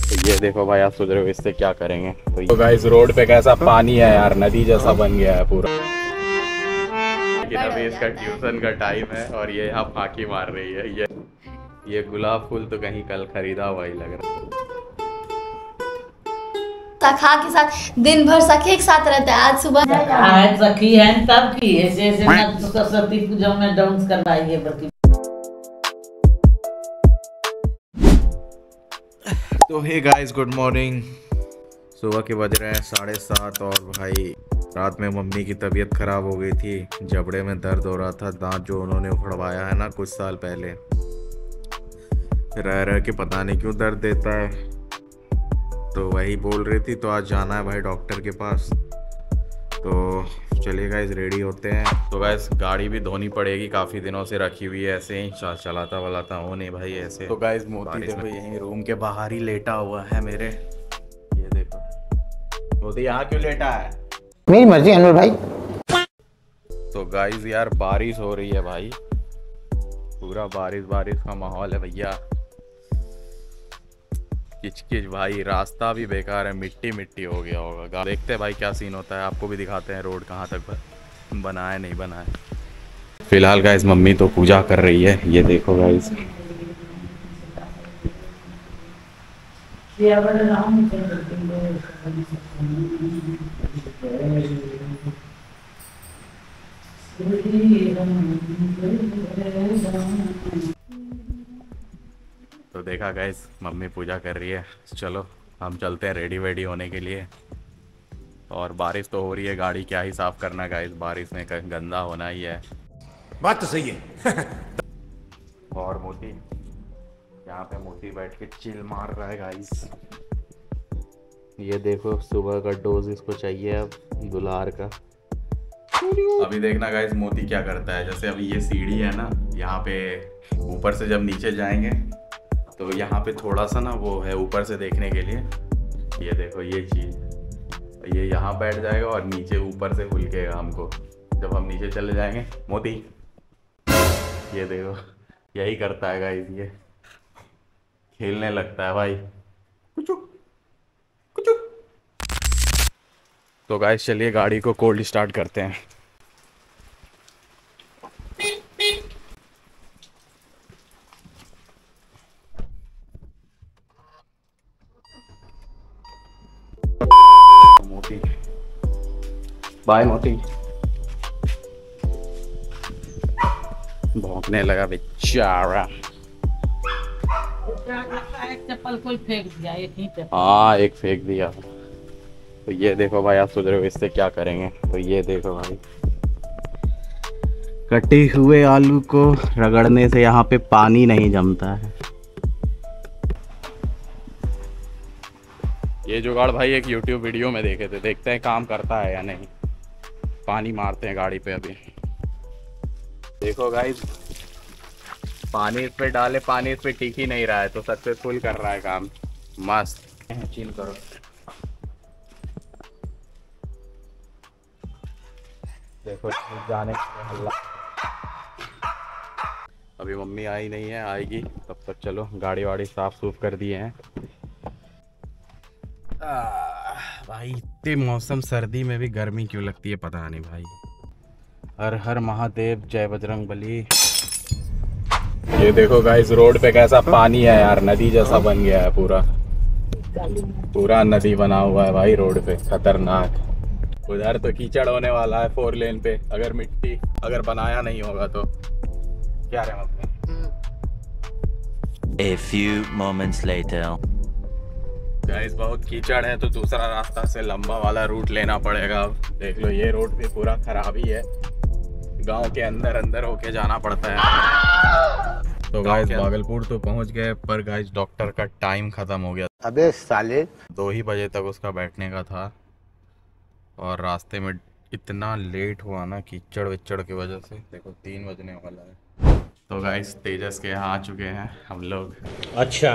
तो ये देखो भाई, आप सोच रहे हो इससे क्या करेंगे। तो गाइस रोड पे कैसा पानी है यार, नदी जैसा बन गया है पूरा। लेकिन अभी इसका ट्यूशन का टाइम है और ये यहाँ फांकी मार रही है। ये गुलाब फूल तो कहीं कल खरीदा हुआ ही लग रहा है। सखा के साथ दिन भर सखे के साथ रहता है। आज सुबह आज सखी है तब की ऐसे ऐसे ना सरस्वती पूजा में डांस करवाइए बल्कि। तो हे गाइस, गुड मॉर्निंग। सुबह के बज रहे हैं 7:30 और भाई रात में मम्मी की तबीयत ख़राब हो गई थी। जबड़े में दर्द हो रहा था, दांत जो उन्होंने उखड़वाया है ना कुछ साल पहले, रह रह के पता नहीं क्यों दर्द देता है। तो वही बोल रही थी, तो आज जाना है भाई डॉक्टर के पास। तो चलिए गाइस रेडी होते हैं। तो गाइस गाड़ी भी धोनी पड़ेगी, काफ़ी दिनों से रखी हुई है ऐसे ही, चलाता वलाता हो नहीं भाई ऐसे। तो गाइस मोती देखो यहीं रूम के बाहर ही लेटा हुआ है मेरे, ये देखो। मोती यहाँ क्यों लेटा है? मेरी मर्जी अनवर भाई। तो गाइस यार बारिश हो रही है भाई, पूरा बारिश बारिश का माहौल है भैया। किचकिच भाई, रास्ता भी बेकार है, मिट्टी मिट्टी हो गया होगा। देखते हैं भाई क्या सीन होता है, आपको भी दिखाते हैं रोड कहाँ तक बना है नहीं बना है। फिलहाल गाइस मम्मी तो पूजा कर रही है, ये देखो गाइस। तो देखा गाइस मम्मी पूजा कर रही है। चलो हम चलते हैं रेडी वेडी होने के लिए। और बारिश तो हो रही है, गाड़ी क्या ही साफ करना गाइस, बारिश में गंदा होना ही है। बात तो सही है। और मोती यहाँ पे मोती बैठ के चिल मार रहा है गाइस। ये देखो सुबह का डोज इसको चाहिए अब दुलार का। अभी देखना गाइस मोती क्या करता है। जैसे अभी ये सीढ़ी है ना, यहाँ पे ऊपर से जब नीचे जाएंगे तो यहाँ पे थोड़ा सा ना वो है ऊपर से देखने के लिए। ये देखो ये चीज़, ये यहाँ बैठ जाएगा और नीचे ऊपर से खुलकेगा हमको जब हम नीचे चले जाएंगे। मोती ये देखो यही करता है गाइस, ये खेलने लगता है भाई कुछ कुछ। तो गाइस चलिए गाड़ी को कोल्ड स्टार्ट करते हैं। मोती बाय मोती, भौंकने लगा बेचारा। एक चप्पल कोई फेंक दिया, एक ही चप्पल। हाँ एक फेंक दिया। तो ये देखो भाई, आप सोच रहे हो इससे क्या करेंगे। तो ये देखो भाई, कटे हुए आलू को रगड़ने से यहाँ पे पानी नहीं जमता है। ये जुगाड़ भाई एक YouTube वीडियो में देखे थे, देखते हैं काम करता है या नहीं। पानी मारते हैं गाड़ी पे अभी। देखो गाइस पानी इस पे डाले, पानी इस पे टिक ही नहीं रहा है, तो सक्सेसफुल कर रहा है काम। मस्त चिल करो। देखो जाने के हल्ला। अभी मम्मी आई नहीं है, आएगी तब तक चलो गाड़ी वाड़ी साफ सूफ कर दिए हैं। भाई इतने मौसम सर्दी में भी गर्मी क्यों लगती है पता नहीं भाई। हर हर महादेव, जय बजरंग बली। ये देखो गाइस रोड पे कैसा पानी है यार, नदी जैसा बन गया है पूरा, पूरा नदी बना हुआ है भाई रोड पे, खतरनाक। उधर तो कीचड़ होने वाला है 4 लेन पे, अगर मिट्टी अगर बनाया नहीं होगा तो। क्या रहे मतलब A few moments later. Guys बहुत कीचड़ है तो दूसरा रास्ता से लंबा वाला रूट लेना पड़ेगा। देख लो ये रोड भी पूरा खराब ही है, गांव के अंदर अंदर होके जाना पड़ता है। तो गाइस भागलपुर तो पहुंच गए, पर गाइस डॉक्टर का टाइम खत्म हो गया। अबे साले 2 ही बजे तक उसका बैठने का था और रास्ते में इतना लेट हुआ ना कीचड़ विचड़ की वजह से। देखो 3 बजने वाला है। तो गाइस तेजस के यहाँ आ चुके हैं हम लोग। अच्छा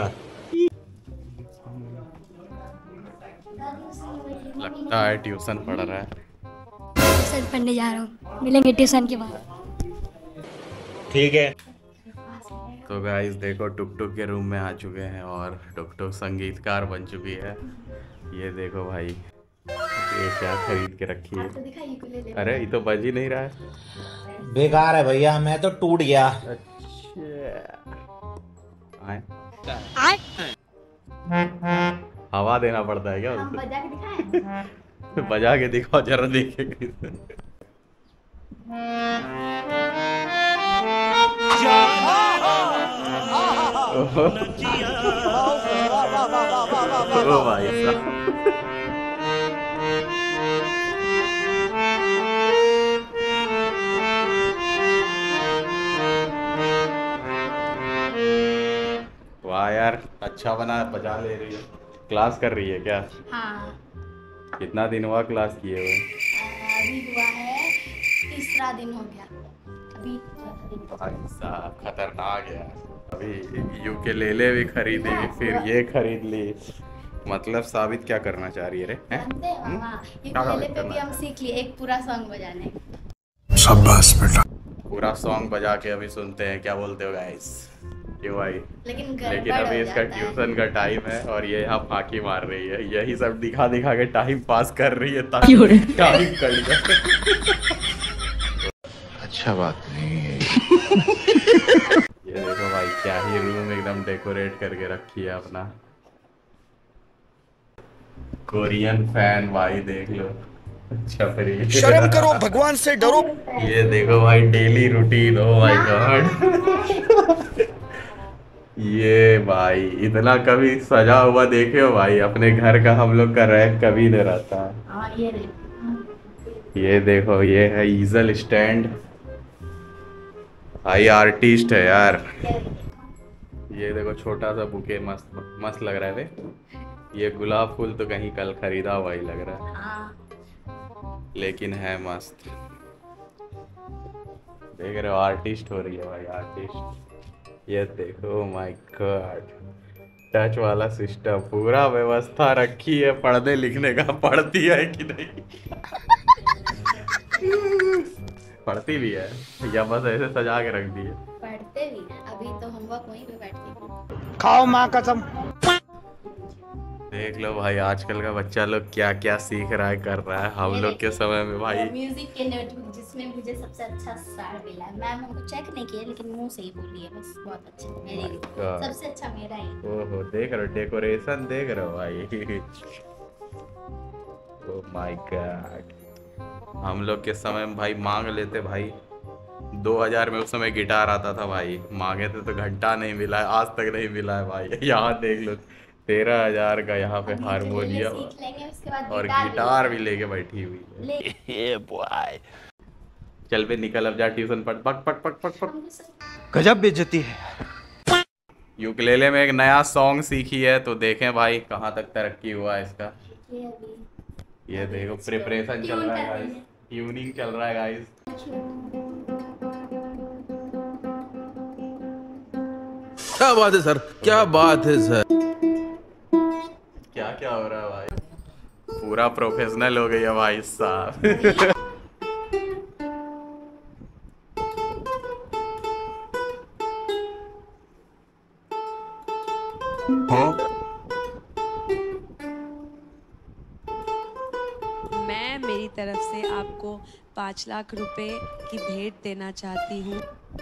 लगता है ट्यूशन पढ़ रहा है। ट्यूशन पढ़ने जा रहा हूँ, मिलेंगे ट्यूशन के बाद। ठीक है। तो गाइस देखो टुक टुक के रूम में आ चुके हैं और टुक टुक संगीतकार बन चुकी है। ये देखो भाई ये क्या खरीद के रखी है। तो दिखा यूकुलेले। अरे ये तो बज ही नहीं रहा है। बेकार है भैया, मैं तो टूट गया। हवा देना पड़ता है क्या हम उसको? बजा के दिखाएं। बजा के दिखाओ जरा देखे। ओ भाई साहब। वाह यार अच्छा बना, बजा ले रही है। क्लास कर रही है क्या? हाँ कितना दिन हुआ क्लास किए हुए? अभी हुआ है तीसरा दिन हो गया। अभी चौथा दिन। भाई साहब खतरनाक है। अभी यूकेलेले भी खरीदी, फिर ये खरीद ली। मतलब साबित क्या करना चाह रही है रे? हैं? जानते हैं मामा, यूकुलेले पे भी हम सीख लिए एक पूरा सॉन्ग बजाने। शाबाश बेटा। पूरा सॉन्ग बजा के अभी सुनते हैं क्या बोलते हो गाइस? क्यों भाई? लेकिन लेकिन अभी इसका ट्यूशन का टाइम है और ये यहाँ फाकी मार रही है। यही सब दिखा दिखा के टाइम पास कर रही है ताकि टाइम कट जाए। अच्छा बात नहीं है। ये देखो भाई क्या ही रूम एकदम डेकोरेट करके रखी है अपना। कोरियन फैन भाई देख लो। अच्छा फिर शर्म करो, भगवान से डरो। ये देखो भाई daily routine. Oh my god. ये भाई इतना कभी सजा हुआ देखे हो भाई? अपने घर का हम लोग का रैक कभी नहीं रहता। हाँ ये देखो ये है ईजल स्टैंड। भाई आर्टिस्ट है यार। ये देखो छोटा सा बुके मस्त मस्त लग रहा है बे। ये गुलाब फूल तो कहीं कल खरीदा हुआ ही लग रहा है, हाँ। लेकिन है मस्त। देख रहे हो आर्टिस्ट हो रही है भाई, आर्टिस्ट। ये देखो माय गॉड टच वाला सिस्टम, पूरा व्यवस्था रखी है। पढ़ने लिखने का पढ़ती है कि नहीं? पढ़ती भी है या बस ऐसे सजा के रख दी है? पढ़ते भी हैं, अभी तो होमवर्क वहीं पे बैठते हैं। खाओ माँ कसम। देख लो भाई आजकल का बच्चा लोग क्या क्या सीख रहा है, कर रहा है। हम लोग के समय में भाई म्यूजिक के नोटबुक जिसमें मुझे सबसे अच्छा स्टार मिला है। मैम हमको चेक नहीं किया लेकिन मुंह से ही बोली है बस। बहुत अच्छा मेरे लिए God. सबसे अच्छा मेरा ही। ओहो देख रहे हो डेकोरेशन देख रहे हो भाई। Oh my god. हम लोग के समय में भाई मांग लेते भाई 2000 में। उस समय गिटार आता था भाई, मांगे थे तो घंटा नहीं मिला है, आज तक नहीं मिला है भाई। यहाँ देख लो 13,000 का यहाँ पे हारमोनियम सीख लेंगे उसके बाद और गिटार भी लेके बैठी हुई है। Yeah, boy. चल बे निकल अब जा ट्यूशन पढ़। पक पक पक पक पक। गजब बेइज्जती है। यूकेलेले में एक नया सॉन्ग सीखी है तो देखें भाई कहाँ तक तरक्की हुआ है इसका। ये देखो प्रिपरेशन चल रहा है गाइस, ट्यूनिंग चल रहा है गाइस। क्या बात है सर, क्या बात है सर। क्या क्या हो रहा है भाई? पूरा प्रोफेशनल हो गई है भाई साहब। मैं मेरी तरफ से आपको 5 लाख रुपए की भेंट देना चाहती हूँ।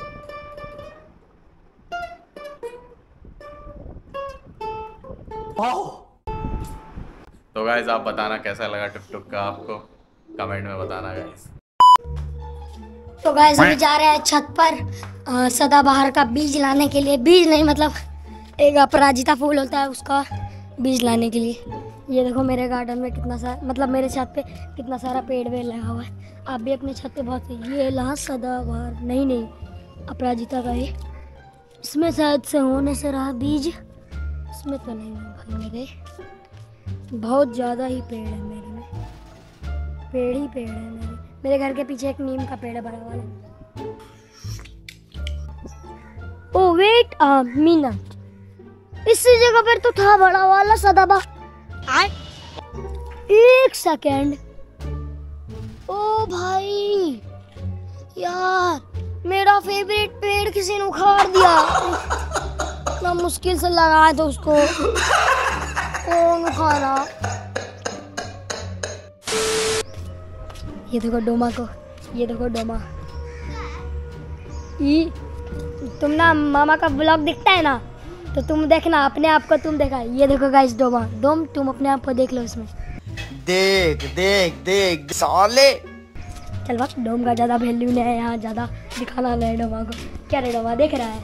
तो गाइस आप बताना कैसा लगा टुक टुक का, आपको कमेंट में बताना गाइस। तो गाइस अभी जा रहे हैं छत पर सदाबहार का बीज लाने के लिए। बीज नहीं मतलब एक अपराजिता फूल होता है उसका बीज लाने के लिए। ये देखो मेरे गार्डन में कितना सारा मतलब मेरे छत पे कितना सारा पेड़ वेड़ लगा हुआ है। आप भी अपने छत पे बहुत ये ला सदाबहार नहीं अपराजिता का है। इसमें शायद से होने से रहा बीज, इसमें तो नहीं है भाई। मेरे बहुत ज़्यादा ही पेड़ है मेरे में, पेड़ ही पेड़ है मेरे घर के पीछे एक नीम का पेड़ है बड़ा वाला। ओ वेट अ मिनट, इसी जगह पर तो था बड़ा वाला सदाबहार। एक सेकेंड, ओ भाई यार मेरा फेवरेट पेड़ किसी ने उखाड़ दिया। इतना मुश्किल से लगाया था उसको, कौन उखाड़ा? ये देखो डोमा को, ये देखो डोमा। तुम ना मामा का ब्लॉग दिखता है ना, तो तुम देखना अपने आप को, तुम देखा। ये देखो गाइस डोमा, डोम तुम अपने आप को देख लो इसमें। देख देख देख साले। चल बस, डोम का ज्यादा वैल्यू नहीं है यहाँ, ज्यादा दिखाना नहीं डोमा को। क्या रे डोमा देख रहा है?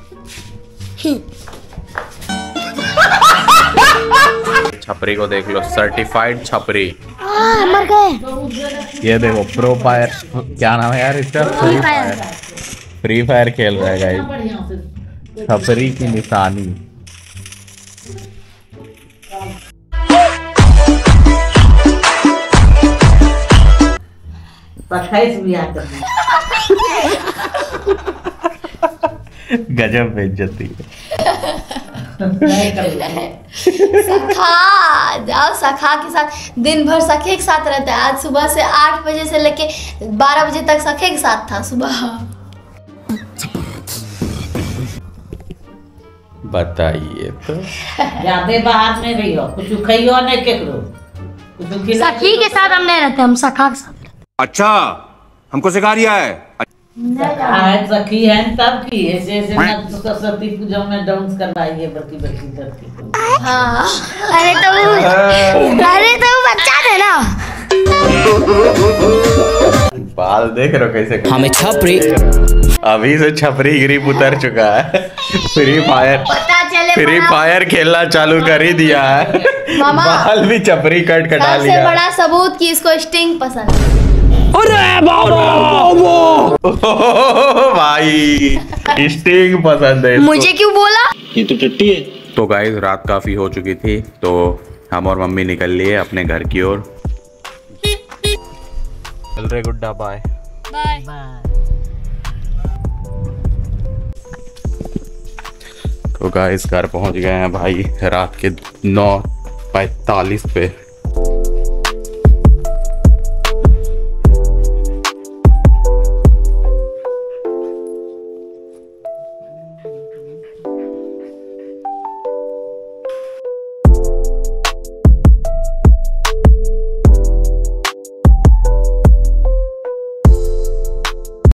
छपरी को देख लो, सर्टिफाइड छपरी। मर गए। ये देखो प्रो फायर, क्या नाम है यार इसका? Free fire. फ्री फायर खेल रहा है गाइस। छपरी की निशानी। गजब बेइज्जती है। सखा जाओ, सखा के साथ दिन भर सखे के साथ रहता है। आज सुबह से 8 बजे से लेके 12 बजे तक सखे के साथ था सुबह। बताइए तो। ज्यादा बाहर नहीं रही हो, कुछ खाइयो नहीं केकरो, सखी के साथ हम नहीं रहते, हम सखा के साथ। अच्छा, हमको सिखा रिया है। सखी है तब की ऐसे ऐसे सरस्वती पूजा में डांस करवाइए बड़की बड़की लड़की को। हाँ अरे तो बच्चा थे ना। बाल देख रहे हो कैसे? हमें छपरी, अभी से छपरी ग्रिप उतर चुका है। फ्री फायर, पता चले फ्री फायर खेलना चालू कर ही दिया है। मामा, बाल भी छपरी कटा सबसे लिया। बड़ा सबूत कि इसको स्टिंग पसंद है। भाई स्टिंग पसंद है इसको। मुझे क्यों बोला? ये तो टट्टी है। तो गाइस रात काफी हो चुकी थी, तो हम और मम्मी निकल लिए अपने घर की ओर। चल रहे गुड्डा, बाय बाय। तो गाइस घर पहुंच गए हैं भाई, रात के 9:45 पे।